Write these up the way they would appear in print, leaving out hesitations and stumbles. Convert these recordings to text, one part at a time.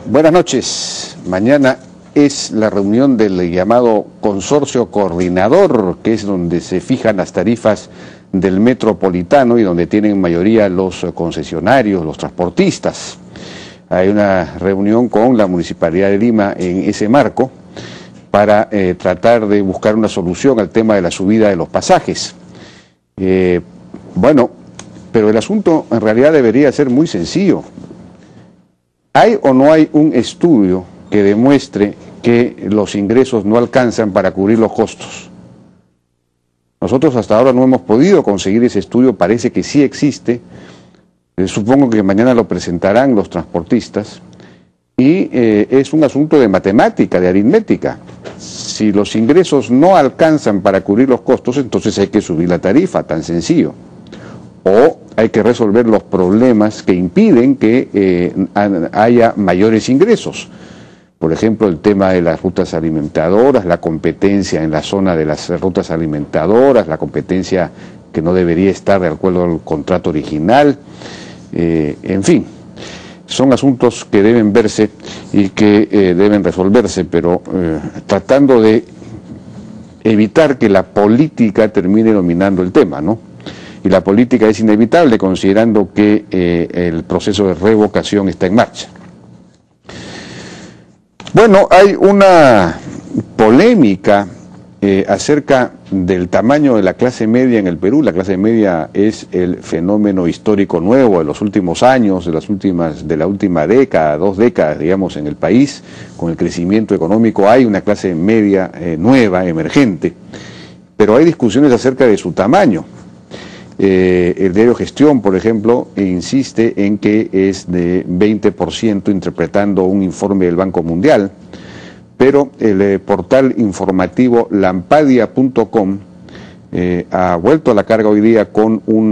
Buenas noches. Mañana es la reunión del llamado Consorcio Coordinador, que es donde se fijan las tarifas del metropolitano y donde tienen mayoría los concesionarios, los transportistas. Hay una reunión con la Municipalidad de Lima en ese marco para tratar de buscar una solución al tema de la subida de los pasajes. Bueno, pero el asunto en realidad debería ser muy sencillo. ¿Hay o no hay un estudio que demuestre que los ingresos no alcanzan para cubrir los costos? Nosotros hasta ahora no hemos podido conseguir ese estudio, parece que sí existe. Supongo que mañana lo presentarán los transportistas y es un asunto de matemática, de aritmética. Si los ingresos no alcanzan para cubrir los costos, entonces hay que subir la tarifa, tan sencillo. O hay que resolver los problemas que impiden que haya mayores ingresos. Por ejemplo, el tema de las rutas alimentadoras, la competencia en la zona de las rutas alimentadoras, la competencia que no debería estar de acuerdo al contrato original, en fin. Son asuntos que deben verse y que deben resolverse, pero tratando de evitar que la política termine dominando el tema, ¿no? Y la política es inevitable considerando que el proceso de revocación está en marcha. Bueno, hay una polémica acerca del tamaño de la clase media en el Perú. La clase media es el fenómeno histórico nuevo de los últimos años, de la última década, 2 décadas, digamos, en el país. Con el crecimiento económico hay una clase media nueva, emergente, pero hay discusiones acerca de su tamaño. El diario Gestión, por ejemplo, insiste en que es de 20% interpretando un informe del Banco Mundial, pero el portal informativo lampadia.com ha vuelto a la carga hoy día con un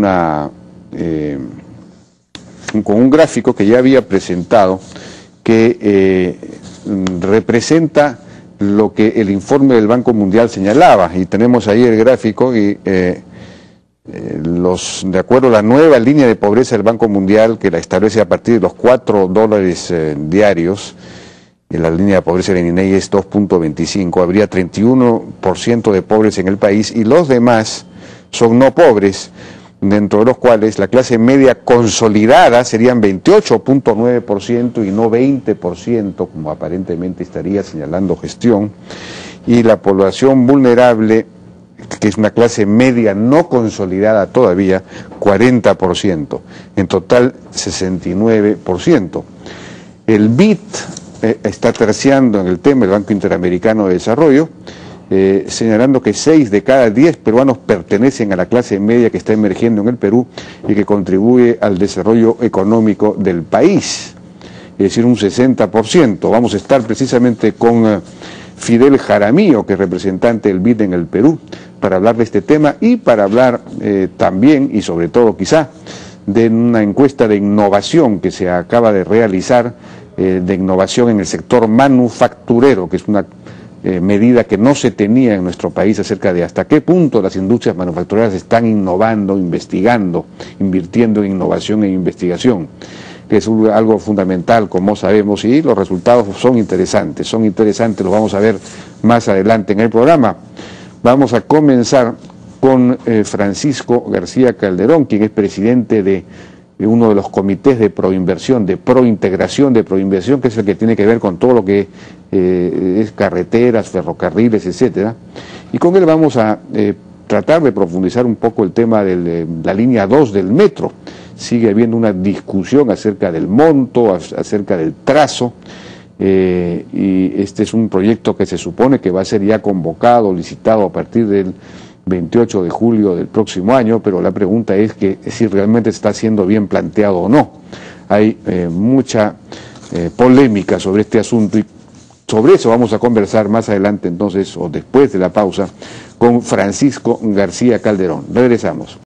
gráfico que ya había presentado que representa lo que el informe del Banco Mundial señalaba, y tenemos ahí el gráfico y de acuerdo a la nueva línea de pobreza del Banco Mundial, que la establece a partir de los $4 diarios, la línea de pobreza del INEI es 2.25, habría 31% de pobres en el país y los demás son no pobres, dentro de los cuales la clase media consolidada serían 28.9% y no 20%, como aparentemente estaría señalando Gestión, y la población vulnerable, que es una clase media no consolidada todavía, 40%, en total 69%. El BID está terciando en el tema, el Banco Interamericano de Desarrollo, señalando que 6 de cada 10 peruanos pertenecen a la clase media que está emergiendo en el Perú y que contribuye al desarrollo económico del país, es decir, un 60%. Vamos a estar precisamente con Fidel Jaramillo, que es representante del BID en el Perú, para hablar de este tema y para hablar también y sobre todo quizá de una encuesta de innovación que se acaba de realizar, de innovación en el sector manufacturero, que es una medida que no se tenía en nuestro país acerca de hasta qué punto las industrias manufactureras están innovando, investigando, invirtiendo en innovación e investigación, que es algo fundamental, como sabemos, y los resultados son interesantes, los vamos a ver más adelante en el programa. Vamos a comenzar con Francisco García Calderón, quien es presidente de uno de los comités de proinversión, de prointegración, de proinversión, que es el que tiene que ver con todo lo que es carreteras, ferrocarriles, etcétera. Y con él vamos a tratar de profundizar un poco el tema de la línea 2 del metro. Sigue habiendo una discusión acerca del monto, acerca del trazo, y este es un proyecto que se supone que va a ser ya convocado, licitado a partir del 28 de julio del próximo año, pero la pregunta es que si realmente está siendo bien planteado o no. Hay mucha polémica sobre este asunto y sobre eso vamos a conversar más adelante entonces, o después de la pausa, con Francisco García Calderón. Regresamos.